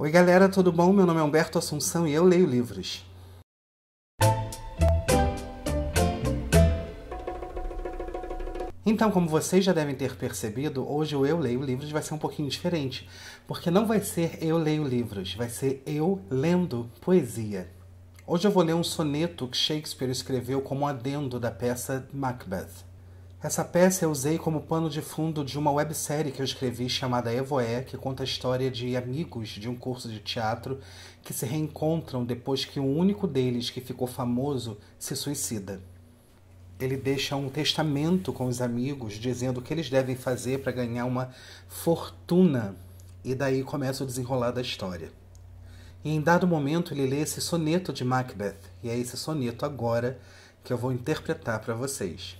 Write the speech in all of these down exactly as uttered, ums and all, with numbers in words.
Oi galera, tudo bom? Meu nome é Humberto Assunção e eu leio livros. Então, como vocês já devem ter percebido, hoje o Eu Leio Livros vai ser um pouquinho diferente, porque não vai ser Eu Leio Livros, vai ser eu lendo poesia. Hoje eu vou ler um soneto que Shakespeare escreveu como adendo da peça Macbeth. Essa peça eu usei como pano de fundo de uma websérie que eu escrevi chamada Evoé, que conta a história de amigos de um curso de teatro que se reencontram depois que o único deles que ficou famoso se suicida. Ele deixa um testamento com os amigos dizendo o que eles devem fazer para ganhar uma fortuna, e daí começa o desenrolar da história. E em dado momento ele lê esse soneto de Macbeth, e é esse soneto agora que eu vou interpretar para vocês.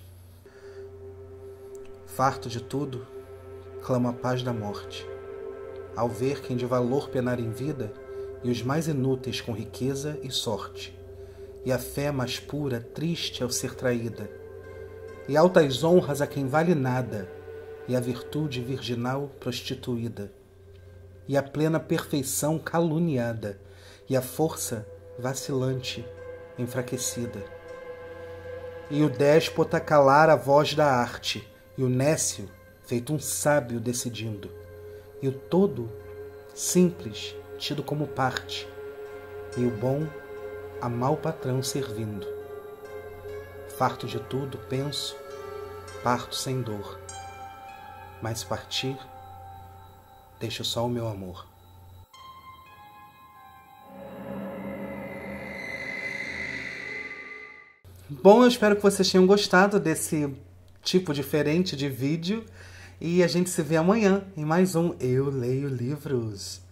Farto de tudo, clamo a paz da morte, ao ver quem de valor penar em vida, e os mais inúteis com riqueza e sorte, e a fé mais pura, triste ao ser traída, e altas honras a quem vale nada, e a virtude virginal prostituída, e a plena perfeição caluniada, e a força vacilante, enfraquecida, e o déspota calar a voz da arte, e o nécio feito um sábio decidindo, e o todo simples tido como parte, e o bom a mau patrão servindo. Farto de tudo, penso, parto sem dor, mas partir, deixo só o meu amor. Bom, eu espero que vocês tenham gostado desse tipo diferente de vídeo, e a gente se vê amanhã em mais um Eu Leio Livros.